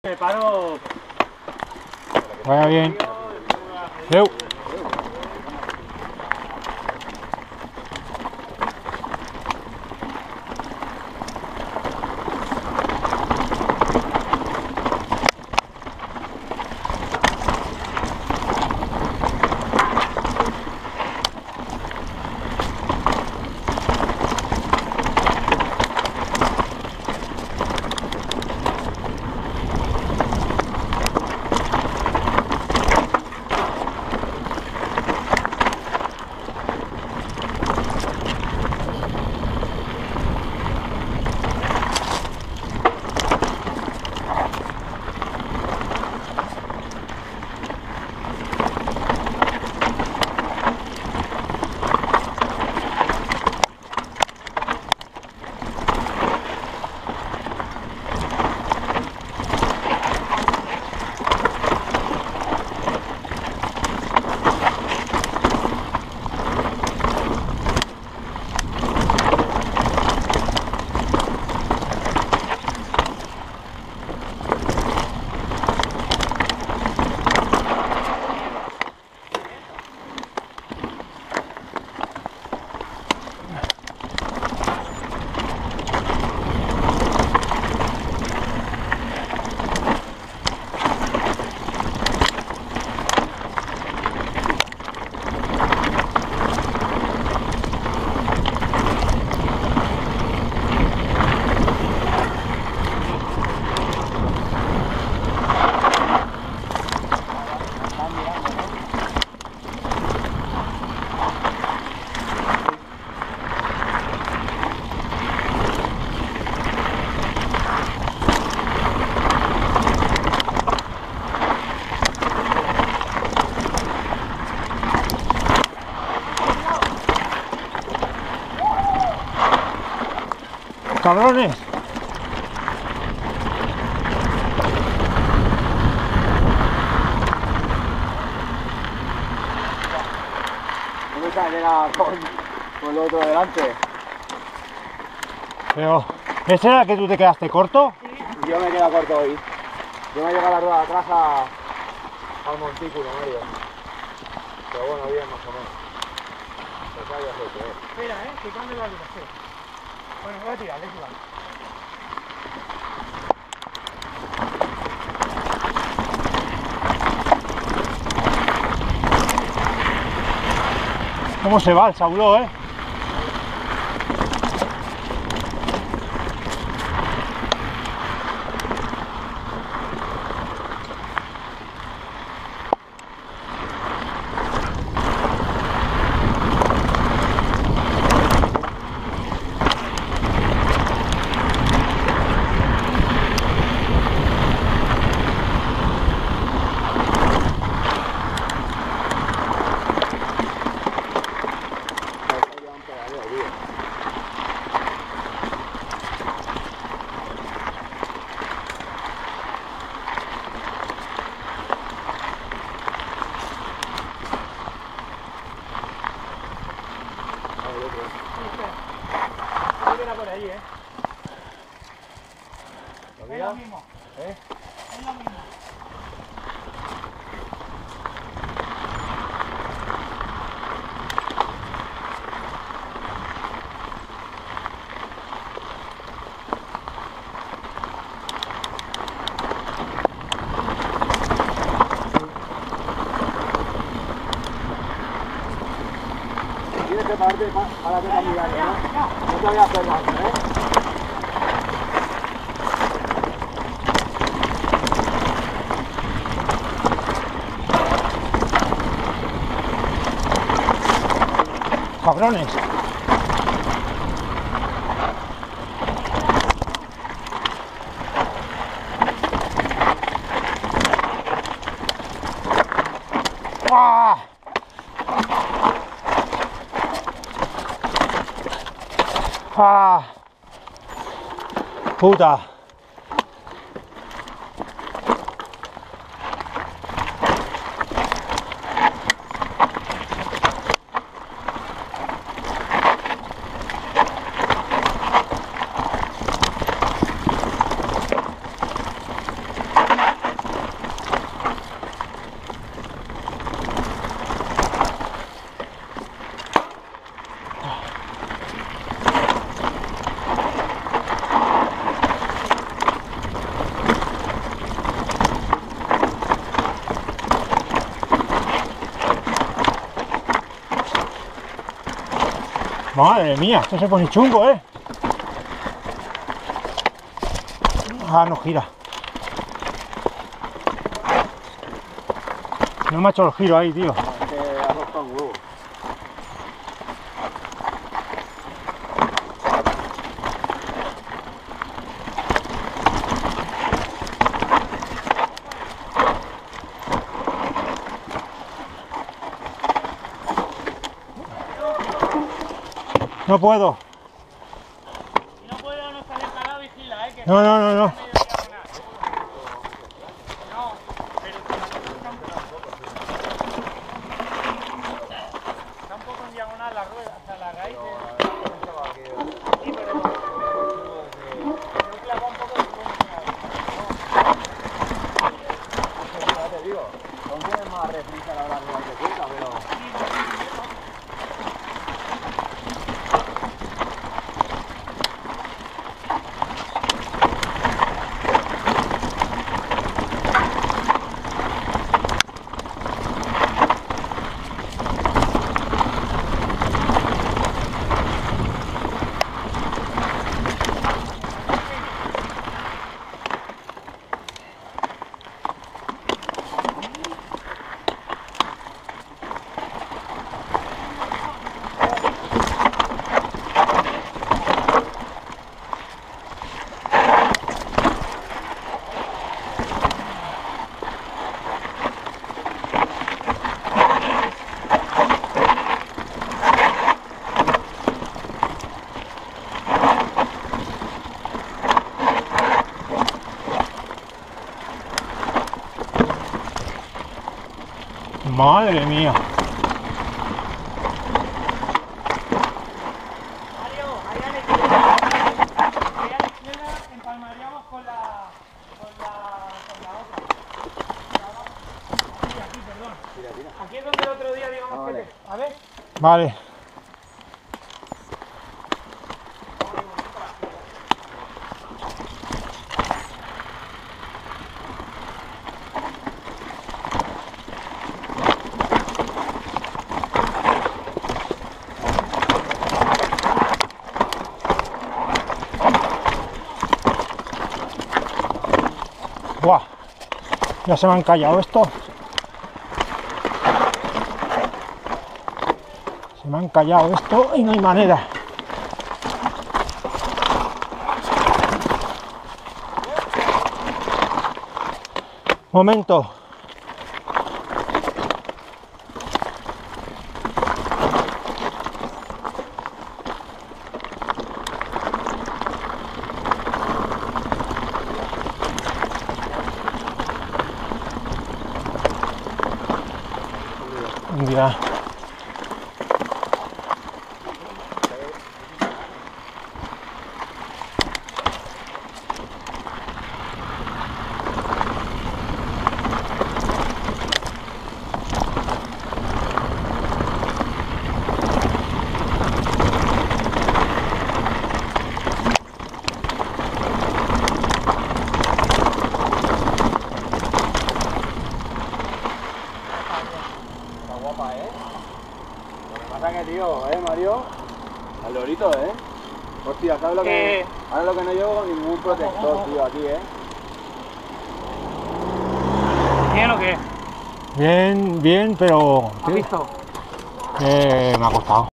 Me paro. Vaya bien. Adeu. Cabrones. No me saliera con lo otro delante. Pero, ¿ese era el que tú te quedaste corto? Sí. Yo me quedo corto hoy. Yo me he llegado la rueda de atrás al montículo medio. Pero bueno, bien más o menos. Pues ahí ya sé qué es. Espera, que cambie la dirección. Bueno, voy a tirar, igual. ¿Cómo se va el Sauló, eh? Por ahí, Es lo mismo. Es lo mismo. Tienes que pararte para que cambiar, ¿no? No te voy a hacer daño, ¿eh? Cabrones. ¡Ah! ¡Ah! ¡Puta! Madre mía, esto se pone chungo, ¿eh? Ah, no gira. No me ha hecho el giro ahí, tío. Es que ha costado un huevo. No puedo. Si no puedo no salir calado, vigila, que No, no, no, no. no, pero si la cosa está un poco en diagonal la rueda, o sea, la raíz sí, pero yo clavo un poco de Ya te digo, son tienes más reprisa a la hora de darte cuenta, pero... Madre mía. Mario, ahí a la izquierda. Ahí a la izquierda empalmaríamos con la otra. Aquí, perdón. Tira, tira. Aquí es donde el otro día digamos que vale. te... A ver. Vale. Buah. Ya se me han callado esto. Se me han callado esto y no hay manera. Momento. Ya. Guapa, ¿eh? Lo que pasa que, tío, Mario? Al lorito, ¿eh? Hostia, ¿sabes lo que...? Ahora lo que no llevo ningún protector, tío, aquí, ¿eh? ¿Bien o qué? Bien, bien, pero ¿Has visto? me ha costado.